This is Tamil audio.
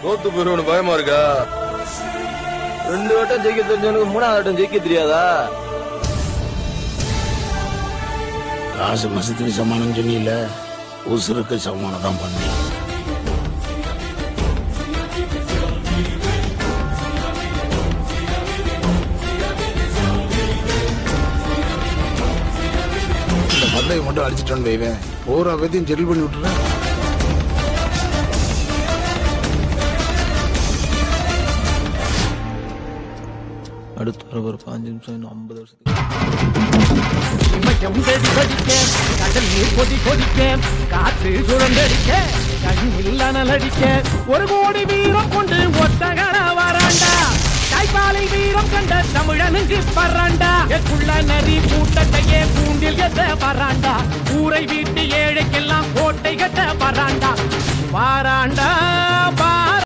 தோத்து போயிருவனு பயமா இருக்கா? 2 வட்டம் ஜெயிக்க தெரிஞ்சவனுக்கு 3வது வட்டம் ஜெயிக்க தெரியாதா? காசு மசத்துக்கு சமானம் சொன்னில, உசுருக்கு சமானம் தான் பண்ணி. இந்த பந்தையை மட்டும் அடிச்சுட்டோன்னு வைவேன், பூரா பேத்தையும் செட்டில் பண்ணி விட்டுறேன். அடுத்து ஒரு 5 நிமிஷம் இன்னும் 50 வருஷத்துக்கு கடல் நீர் கொதி கொதிக்க, காற்று சுழந்தடிக்க, கண்ணில் அனலடிக்க, 1 கோடி வீரம் கொண்டு ஒத்தகர வராண்டா, தாய்ப்பாலை வீரம் கண்ட தமிழனுக்கு பறாண்டா, குள்ள நரி கூட்டத்தையே கூண்டில் எத்த பறாண்டா, ஊரை வீட்டு ஏழைக்கெல்லாம் கோட்டை கட்ட பறாண்டா, பாராண்டா.